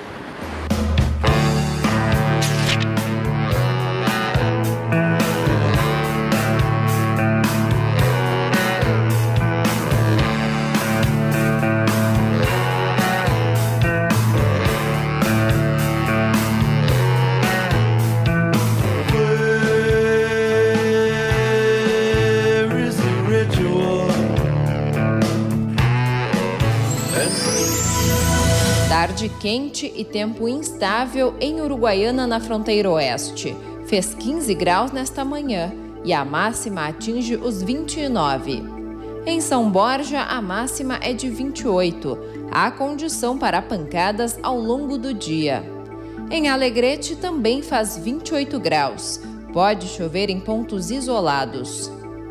Tarde quente e tempo instável em Uruguaiana, na fronteira oeste. Fez 15 graus nesta manhã e a máxima atinge os 29. Em São Borja, a máxima é de 28. Há condição para pancadas ao longo do dia. Em Alegrete também faz 28 graus. Pode chover em pontos isolados.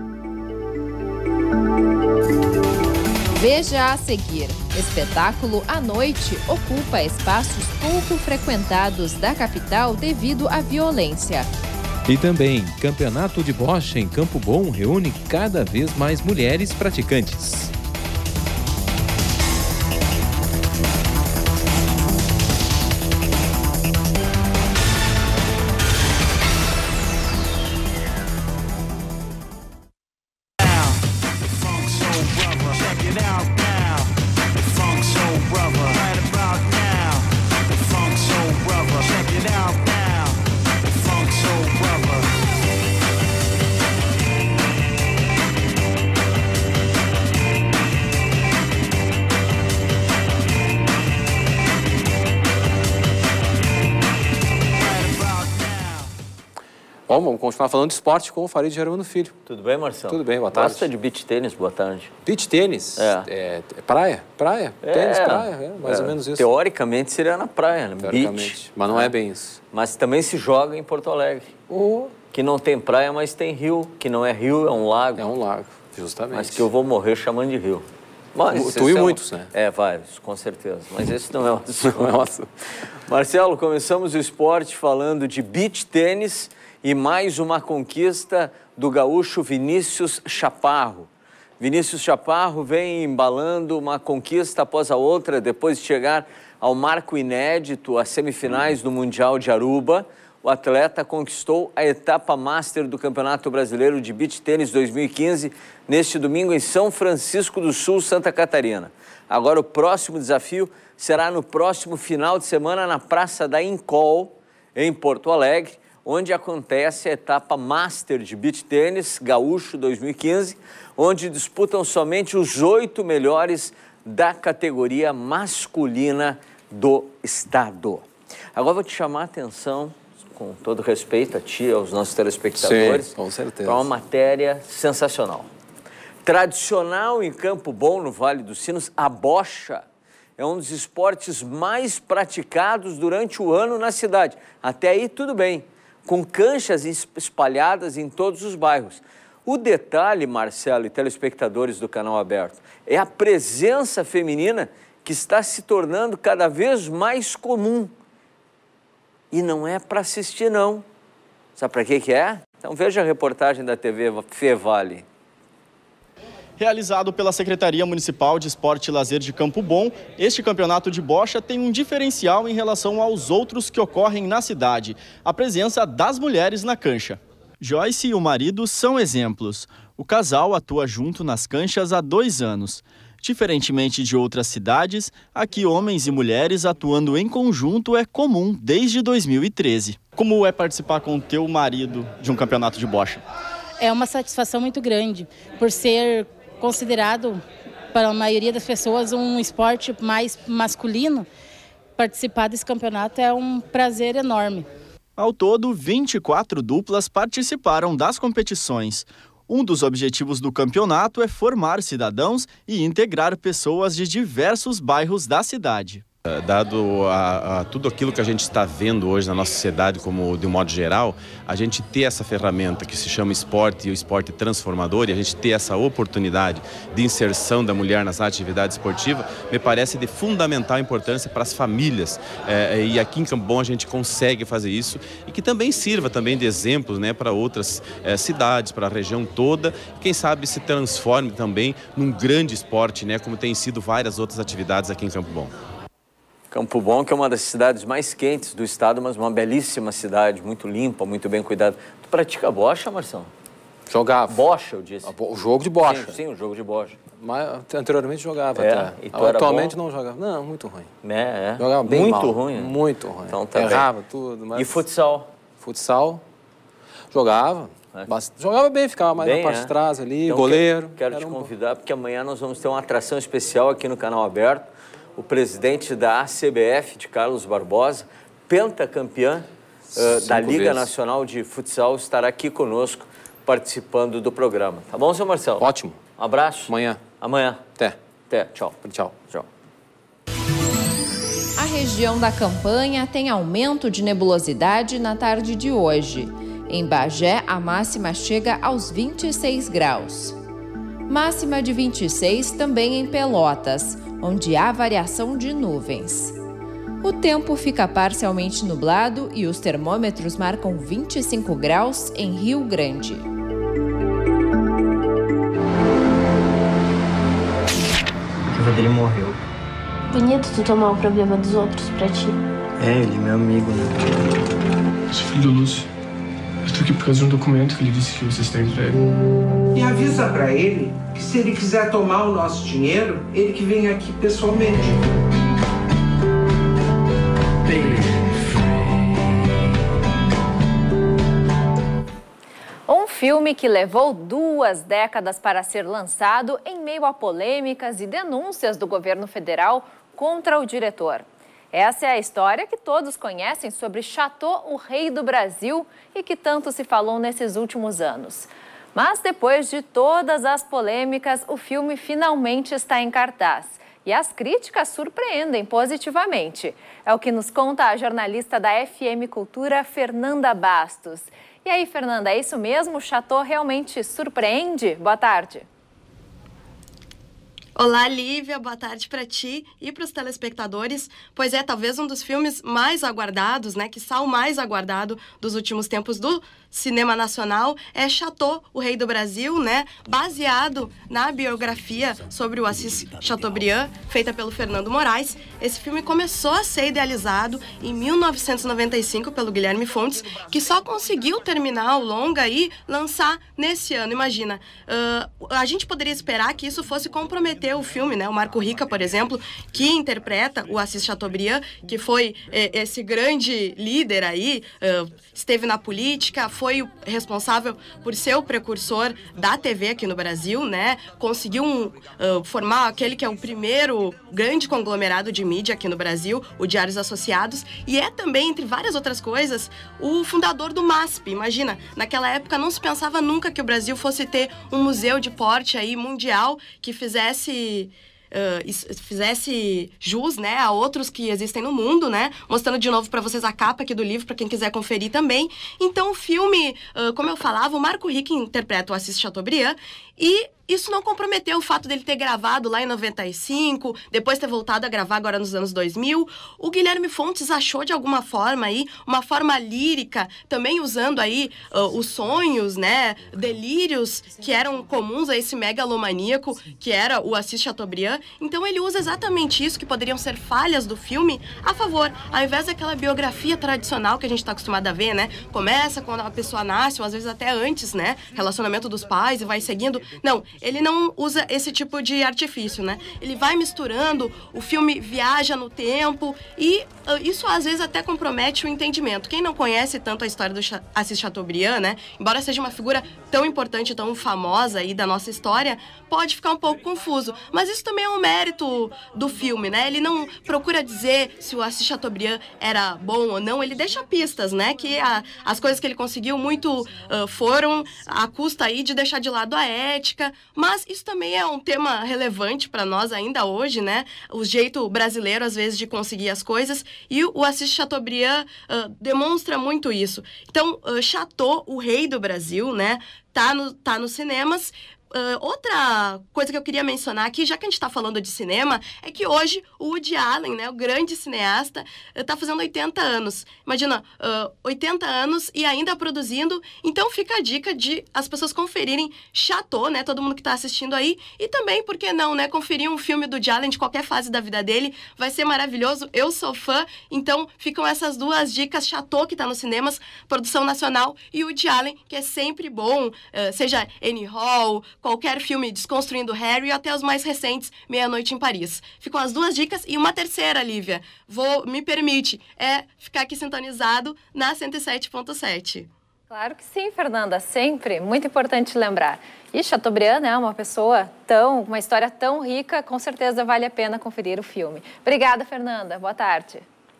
Veja a seguir. Espetáculo à noite ocupa espaços pouco frequentados da capital devido à violência. E também, campeonato de bocha em Campo Bom reúne cada vez mais mulheres praticantes. Bom, vamos continuar falando de esporte com o Farid Germano Filho. Tudo bem, Marcelo? Tudo bem, boa tarde. Gosta de beach tênis? Boa tarde. Beach tênis? É praia? Praia? Tênis, praia, mais ou menos isso. Teoricamente seria na praia, né? Beach. Mas não é bem isso. Mas também se joga em Porto Alegre. Que não tem praia, mas tem rio. Que não é rio, é um lago. É um lago, justamente. Mas que eu vou morrer chamando de rio. Mas tu e muitos, né? Vários, com certeza. Mas esse não é o assunto. Marcelo, começamos o esporte falando de beach tênis e mais uma conquista do gaúcho Vinícius Chaparro. Vinícius Chaparro vem embalando uma conquista após a outra, depois de chegar ao marco inédito, às semifinais do Mundial de Aruba. O atleta conquistou a etapa Master do Campeonato Brasileiro de Beach Tênis 2015, neste domingo em São Francisco do Sul, Santa Catarina. Agora o próximo desafio será no próximo final de semana na Praça da Incol, em Porto Alegre, onde acontece a etapa Master de Beach Tênis Gaúcho 2015, onde disputam somente os 8 melhores da categoria masculina do estado. Agora vou te chamar a atenção, com todo respeito a ti e aos nossos telespectadores, sim, com certeza, para uma matéria sensacional. Tradicional em Campo Bom, no Vale dos Sinos, a bocha é um dos esportes mais praticados durante o ano na cidade. Até aí tudo bem, com canchas espalhadas em todos os bairros. O detalhe, Marcelo e telespectadores do Canal Aberto, é a presença feminina que está se tornando cada vez mais comum. E não é para assistir, não. Sabe para que é? Então veja a reportagem da TV Fevale. Realizado pela Secretaria Municipal de Esporte e Lazer de Campo Bom, este campeonato de bocha tem um diferencial em relação aos outros que ocorrem na cidade: a presença das mulheres na cancha. Joyce e o marido são exemplos. O casal atua junto nas canchas há 2 anos. Diferentemente de outras cidades, aqui homens e mulheres atuando em conjunto é comum desde 2013. Como é participar com o teu marido de um campeonato de bocha? É uma satisfação muito grande, por ser considerado, para a maioria das pessoas, um esporte mais masculino. Participar desse campeonato é um prazer enorme. Ao todo, 24 duplas participaram das competições. Um dos objetivos do campeonato é formar cidadãos e integrar pessoas de diversos bairros da cidade. Dado a tudo aquilo que a gente está vendo hoje na nossa sociedade, como de um modo geral, a gente ter essa ferramenta que se chama esporte e o esporte transformador, e a gente ter essa oportunidade de inserção da mulher nas atividades esportivas, me parece de fundamental importância para as famílias. E aqui em Campo Bom a gente consegue fazer isso e que também sirva também de exemplos, né, para outras cidades, para a região toda, e quem sabe se transforme também num grande esporte, né, como tem sido várias outras atividades aqui em Campo Bom. Campo Bom, que é uma das cidades mais quentes do estado, mas uma belíssima cidade, muito limpa, muito bem cuidada. Tu pratica bocha, Marcelo? Jogava. Bocha, eu disse. O jogo de bocha. Sim, o jogo de bocha. Mas anteriormente jogava até. E tu atualmente não jogava. Não, muito ruim. Jogava bem muito mal. ruim? Muito ruim. Então tá errava bem. tudo. Mas... E futsal? Futsal, jogava. Jogava bem, ficava mais na parte de trás ali, então, goleiro. Quero te convidar, porque amanhã nós vamos ter uma atração especial aqui no Canal Aberto. O presidente da ACBF, de Carlos Barbosa, pentacampeã da Liga vezes. Nacional de Futsal, estará aqui conosco participando do programa. Tá bom, seu Marcelo? Ótimo. Um abraço. Amanhã. Amanhã. Até. Tchau. Tchau. Tchau. A região da Campanha tem aumento de nebulosidade na tarde de hoje. Em Bagé, a máxima chega aos 26 graus. Máxima de 26 também em Pelotas, onde há variação de nuvens. O tempo fica parcialmente nublado e os termômetros marcam 25 graus em Rio Grande. A filha dele morreu. Bonito tu tomar o problema dos outros pra ti. Ele é meu amigo, né? Eu sou filho do Lúcio. Eu tô aqui por causa de um documento que ele disse que vocês têm entregue. E avisa pra ele que se ele quiser tomar o nosso dinheiro, ele que vem aqui pessoalmente. Um filme que levou 2 décadas para ser lançado em meio a polêmicas e denúncias do governo federal contra o diretor. Essa é a história que todos conhecem sobre Chateau, o rei do Brasil, e que tanto se falou nesses últimos anos. Mas depois de todas as polêmicas, o filme finalmente está em cartaz. E as críticas surpreendem positivamente. É o que nos conta a jornalista da FM Cultura, Fernanda Bastos. E aí, Fernanda, é isso mesmo? O Chateau realmente surpreende? Boa tarde. Olá, Lívia, boa tarde para ti e para os telespectadores. Pois é, talvez um dos filmes mais aguardados, né, quiçá o mais aguardado dos últimos tempos do cinema nacional é Chateau, o rei do Brasil, né, baseado na biografia sobre o Assis Chateaubriand, feita pelo Fernando Moraes. Esse filme começou a ser idealizado em 1995 pelo Guilherme Fontes, que só conseguiu terminar o longa e lançar nesse ano. Imagina, a gente poderia esperar que isso fosse comprometer o filme, né? O Marco Rica, por exemplo, que interpreta o Assis Chateaubriand, que foi esse grande líder aí, esteve na política, foi responsável por ser o precursor da TV aqui no Brasil, né? Conseguiu formar aquele que é o primeiro grande conglomerado de mídia aqui no Brasil, o Diários Associados, e é também, entre várias outras coisas, o fundador do MASP. Imagina, naquela época não se pensava nunca que o Brasil fosse ter um museu de porte aí mundial que fizesse jus, né, a outros que existem no mundo, né, mostrando de novo para vocês a capa aqui do livro, para quem quiser conferir também. Então o filme, como eu falava, o Marco Rica interpreta o Assis Chateaubriand e isso não comprometeu o fato dele ter gravado lá em 95, depois ter voltado a gravar agora nos anos 2000. O Guilherme Fontes achou de alguma forma aí, uma forma lírica, também usando aí os sonhos, né, delírios que eram comuns a esse megalomaníaco que era o Assis Chateaubriand. Então ele usa exatamente isso, que poderiam ser falhas do filme, a favor, ao invés daquela biografia tradicional que a gente está acostumado a ver, né? Começa quando a pessoa nasce, ou às vezes até antes, né? Relacionamento dos pais e vai seguindo. Não, ele não usa esse tipo de artifício, né? Ele vai misturando, o filme viaja no tempo e isso às vezes até compromete o entendimento. Quem não conhece tanto a história do Assis Chateaubriand, né? Embora seja uma figura tão importante, tão famosa aí da nossa história, pode ficar um pouco confuso. Mas isso também é um mérito do filme, né? Ele não procura dizer se o Assis Chateaubriand era bom ou não, ele deixa pistas, né? Que as coisas que ele conseguiu muito foram à custa aí de deixar de lado a ética, mas isso também é um tema relevante para nós ainda hoje, né? O jeito brasileiro, às vezes, de conseguir as coisas, e o Assis Chateaubriand demonstra muito isso. Então, Chateau, o rei do Brasil, né? Tá nos cinemas. Outra coisa que eu queria mencionar aqui, já que a gente está falando de cinema, é que hoje o Woody Allen, né, o grande cineasta, está fazendo 80 anos. Imagina, 80 anos e ainda produzindo. Então fica a dica de as pessoas conferirem Chateau, né, todo mundo que está assistindo aí. E também, por que não, né, conferir um filme do Woody Allen de qualquer fase da vida dele. Vai ser maravilhoso, eu sou fã. Então ficam essas duas dicas, Chateau, que está nos cinemas, produção nacional, e o Woody Allen, que é sempre bom, seja Annie Hall, qualquer filme Desconstruindo Harry, até os mais recentes, Meia-Noite em Paris. Ficam as duas dicas e uma terceira, Lívia. Me permite, ficar aqui sintonizado na 107.7. Claro que sim, Fernanda, sempre. Muito importante lembrar. E Chateaubriand, né, uma história tão rica, com certeza vale a pena conferir o filme. Obrigada, Fernanda. Boa tarde.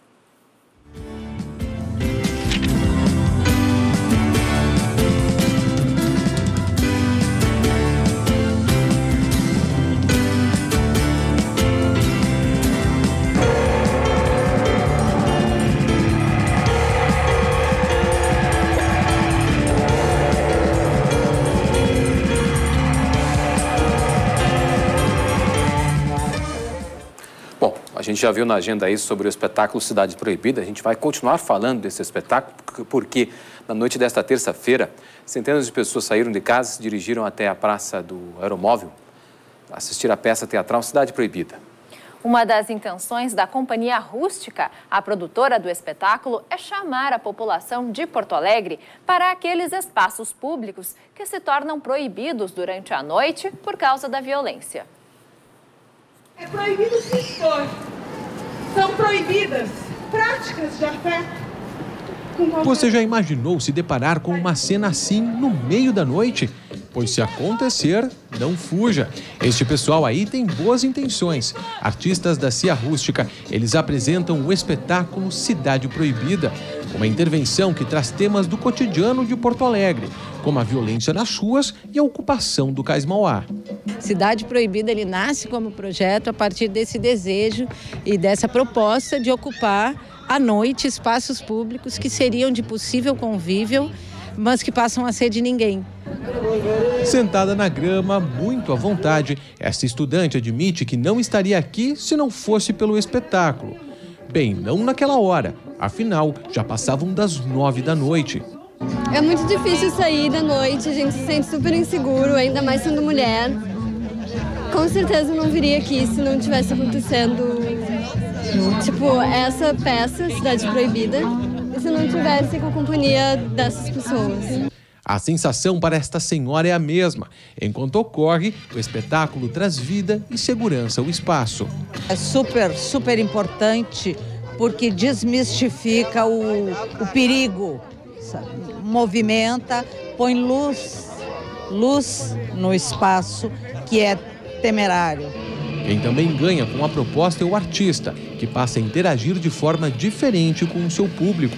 A gente já viu na agenda aí sobre o espetáculo Cidade Proibida. A gente vai continuar falando desse espetáculo porque na noite desta terça-feira, centenas de pessoas saíram de casa e se dirigiram até a Praça do Aeromóvel assistir a peça teatral Cidade Proibida. Uma das intenções da Companhia Rústica, a produtora do espetáculo, é chamar a população de Porto Alegre para aqueles espaços públicos que se tornam proibidos durante a noite por causa da violência. É proibido se expor. São proibidas práticas de afeto. Você já imaginou se deparar com uma cena assim no meio da noite? pois se acontecer, não fuja. Este pessoal aí tem boas intenções. Artistas da Cia Rústica, eles apresentam o espetáculo Cidade Proibida, uma intervenção que traz temas do cotidiano de Porto Alegre, como a violência nas ruas e a ocupação do Cais Mauá. Cidade Proibida, ele nasce como projeto a partir desse desejo e dessa proposta de ocupar à noite espaços públicos que seriam de possível convívio, mas que passam a ser de ninguém. Sentada na grama, muito à vontade, esta estudante admite que não estaria aqui se não fosse pelo espetáculo. Bem, não naquela hora, afinal, já passavam das 9 da noite. É muito difícil sair da noite, a gente se sente super inseguro, ainda mais sendo mulher. Com certeza não viria aqui se não tivesse acontecendo, tipo, essa peça, Cidade Proibida, e se não tivesse com a companhia dessas pessoas. A sensação para esta senhora é a mesma. Enquanto ocorre, o espetáculo traz vida e segurança ao espaço. É super importante porque desmistifica o perigo, sabe? Movimenta, põe luz no espaço que é temerário. Quem também ganha com a proposta é o artista, que passa a interagir de forma diferente com o seu público.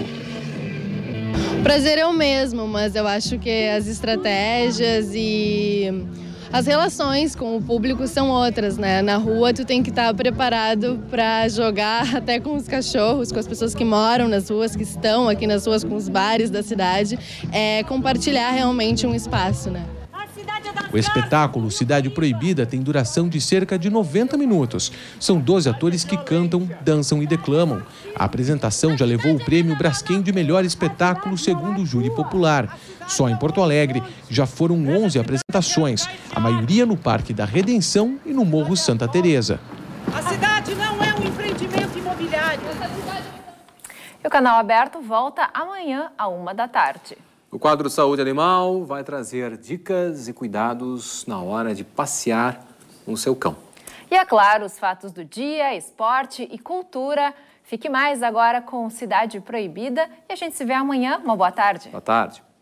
O prazer é o mesmo, mas eu acho que as estratégias e as relações com o público são outras, né? Na rua tu tem que estar preparado para jogar até com os cachorros, com as pessoas que moram nas ruas, que estão aqui nas ruas, com os bares da cidade, compartilhar realmente um espaço, né? O espetáculo Cidade Proibida tem duração de cerca de 90 minutos. São 12 atores que cantam, dançam e declamam. A apresentação já levou o prêmio Braskem de melhor espetáculo segundo o júri popular. Só em Porto Alegre já foram 11 apresentações, a maioria no Parque da Redenção e no Morro Santa Teresa. A cidade não é um empreendimento imobiliário. E o Canal Aberto volta amanhã, à 13h. O quadro Saúde Animal vai trazer dicas e cuidados na hora de passear no seu cão. E é claro, os fatos do dia, esporte e cultura. Fique mais agora com Cidade Proibida e a gente se vê amanhã. Uma boa tarde. Boa tarde.